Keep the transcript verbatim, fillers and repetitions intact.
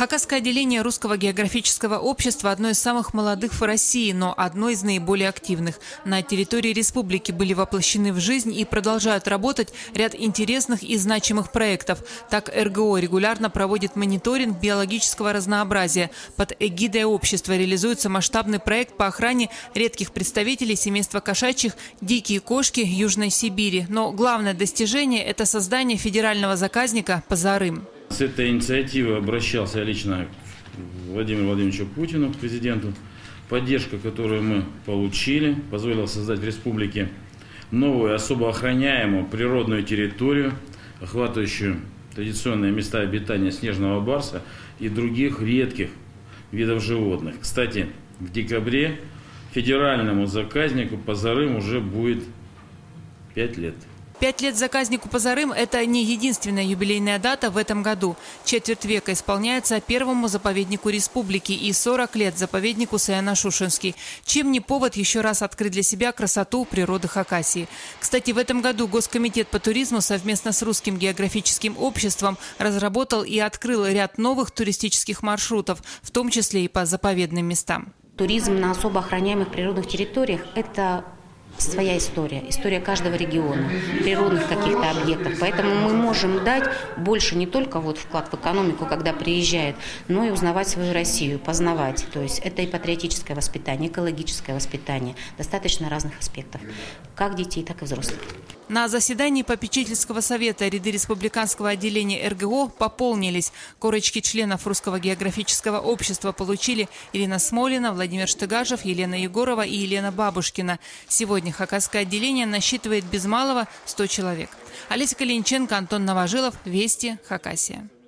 Хакасское отделение Русского географического общества – одно из самых молодых в России, но одно из наиболее активных. На территории республики были воплощены в жизнь и продолжают работать ряд интересных и значимых проектов. Так, эр гэ о регулярно проводит мониторинг биологического разнообразия. Под эгидой общества реализуется масштабный проект по охране редких представителей семейства кошачьих «Дикие кошки Южной Сибири». Но главное достижение – это создание федерального заказника «Пазарым». С этой инициативой обращался я лично к Владимиру Владимировичу Путину, к президенту. Поддержка, которую мы получили, позволила создать в республике новую особо охраняемую природную территорию, охватывающую традиционные места обитания снежного барса и других редких видов животных. Кстати, в декабре федеральному заказнику «Пазарым» уже будет пять лет. Пять лет заказнику «Пазарым» – это не единственная юбилейная дата в этом году. Четверть века исполняется первому заповеднику республики и сорок лет заповеднику Саяна-Шушенский. Чем не повод еще раз открыть для себя красоту природы Хакасии. Кстати, в этом году Госкомитет по туризму совместно с Русским географическим обществом разработал и открыл ряд новых туристических маршрутов, в том числе и по заповедным местам. Туризм на особо охраняемых природных территориях – это своя история, история каждого региона, природных каких-то объектов. Поэтому мы можем дать больше не только вот вклад в экономику, когда приезжают, но и узнавать свою Россию, познавать. То есть это и патриотическое воспитание, экологическое воспитание, достаточно разных аспектов, как детей, так и взрослых. На заседании попечительского совета ряды республиканского отделения эр гэ о пополнились. Корочки членов Русского географического общества получили Ирина Смолина, Владимир Штыгажев, Елена Егорова и Елена Бабушкина. Сегодня Хакасское отделение насчитывает без малого сто человек. Олеся Калиниченко, Антон Новожилов, Вести, Хакасия.